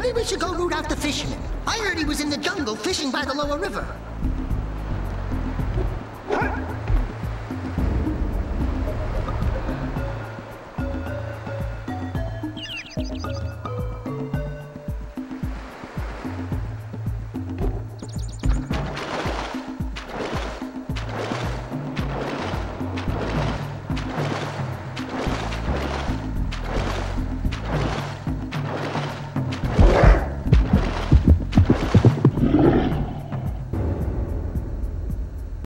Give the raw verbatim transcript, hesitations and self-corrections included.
Maybe we should go root out the fisherman. I heard he was in the jungle fishing by the lower river.